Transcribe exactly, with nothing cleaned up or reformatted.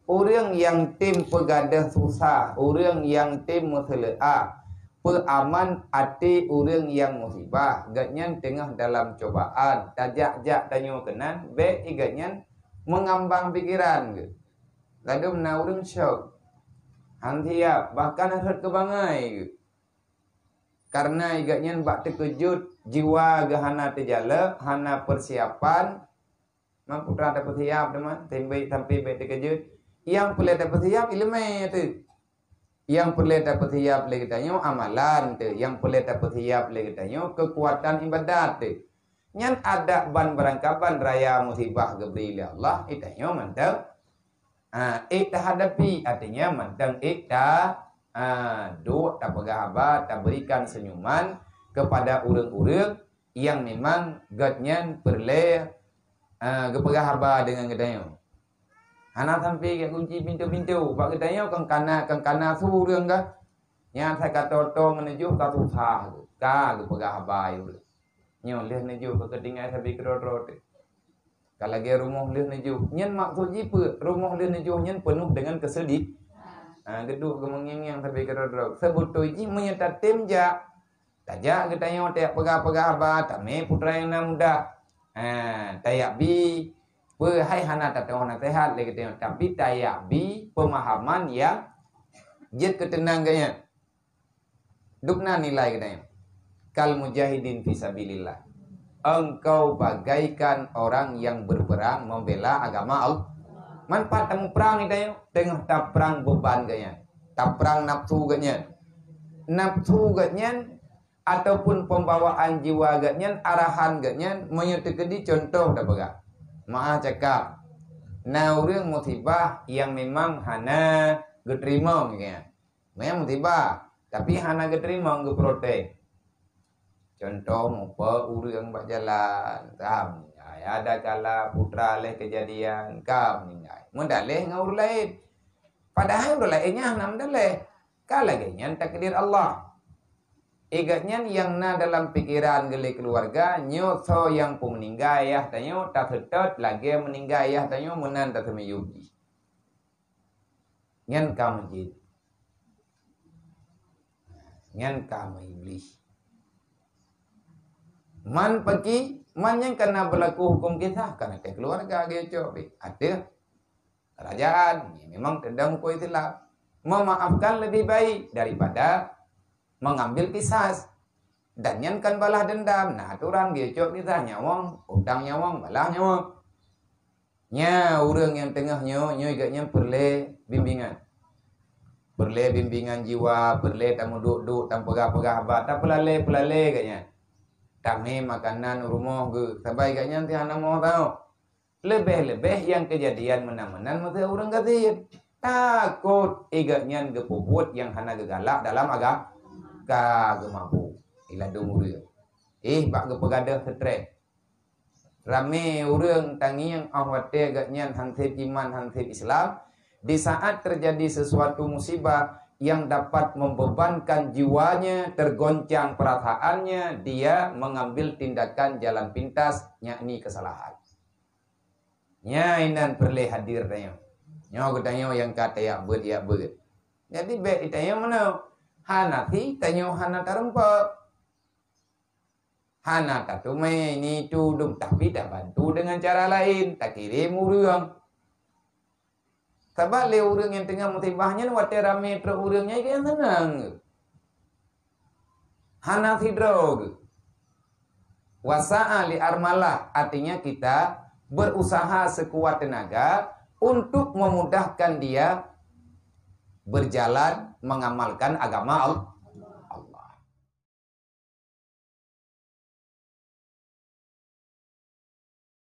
orang yang tim pegadah susah, orang yang tim musela'a, peraman ati orang yang musibah, gatnyan tengah dalam cobaan, tajak-jak tanyo kenan, be igatnyan mengambang pikiran ke. Lalu na orang syok. Hantiap bahkan harus kebangai ke. Karena igatnyan bak terkejut, jiwa gahana terjala, hana persiapan, mampu tak dapat siap teman, tembai sampai baik terkejut. Yang perlu dapat siap ilmu tu. Yang perlu dapat siap lagi tanya amalan tu. Yang perlu dapat siap lagi tanya kekuatan ibadat tu. Nyan ada ban berangkapan raya musibah gebri Allah, itanya mantap. Ah, ikta hadapi artinya mantap ikta ah do tak pegahaba tak berikan senyuman kepada orang-orang yang memang gatnyan perlu ah gepegahaba dengan gedanya. Anak sampai ke kunci pintu-pintu. Pak katanya kang kana kang kana surang kah? Nya saya kata to menuju ka susah. Ka ge pegah habai. Nyo leh menuju ke ketingai sampai kerot-rot. Kalau ge rumah leh menuju. Nyen maksud jipe rumah leh menuju nyen penuh dengan kesedih. Ah geduk ke mengyeng sampai kerot-rot. Sebutoi ji menyata temja. Tajak katanya tak pegah-pegah habai tak me putra yang muda. Ah tayak bi hai hana tak tahu nak sehat lagi tengok tapi tayak bi pemahaman yang jet ketenangannya dukna nilai katanya kal mujahidin fisabilillah engkau bagaikan orang yang berperang membela agama Allah. Manfaat temu perang ni tanya tengah tak perang beban katanya tak perang nafsu katanya nafsu katanya ataupun pembawaan jiwa katanya arahan katanya menyertai contoh dah pegang. Maaf cakap, nah orang musibah yang memang hana geterima gitu. Memang musibah, tapi hana geterima geprotek. Contoh mupa orang bak jalan, kam ya ada kala putra leh kejadian kam ningai. Mendaleh ngau lain. Padahal orang lainnya hana mendaleh. Kala genya takdir Allah. Igatnya yang na dalam pikiran gele keluarga nyo so yang pun meninggal ayah tanyo tak setot lagi meninggal ayah tanyo menan tak semeyubi. Ngan kamu jid. Ngan kamu iblis. Man pergi man yang kena berlaku hukum kita karena ke keluarga ge coba. Ada kerajaan memang tendang hukum Islam. Memaafkan lebih baik daripada mengambil kisas dan nyankan balah dendam. Nah aturan gecok kita nyawang utang nyawang balah nyawang nya orang yang tengah nyo nyo igatnya perle bimbingan perle bimbingan jiwa perle tamu duk-duk tanpa pegah-pegah ba tak pelale pelale katnya tame makanan rumah ge sampai katnya nanti anak mau tahu lebih-lebih yang kejadian menang-menang mesti orang katir takut igatnya gepuput yang hana gegalak dalam agama ka gemabu ila dumur eh bak gepegadah stres rame urang tangi yang awate agaknya hansip iman hansip Islam di saat terjadi sesuatu musibah yang dapat membebankan jiwanya tergoncang perasaannya dia mengambil tindakan jalan pintas yakni kesalahan nya inan perle hadir tanya nyo gedanyo yang kata ya ber ya ber jadi baik ditanya mana hana ti tanyo hana tarempa hana tatume ini tudum tapi tak bantu dengan cara lain tak kirim urang sebab le urang yang tengah musibahnya wate rame ter urangnya yang senang hana ti drog wasa'a li armalah artinya kita berusaha sekuat tenaga untuk memudahkan dia berjalan mengamalkan agama Allah.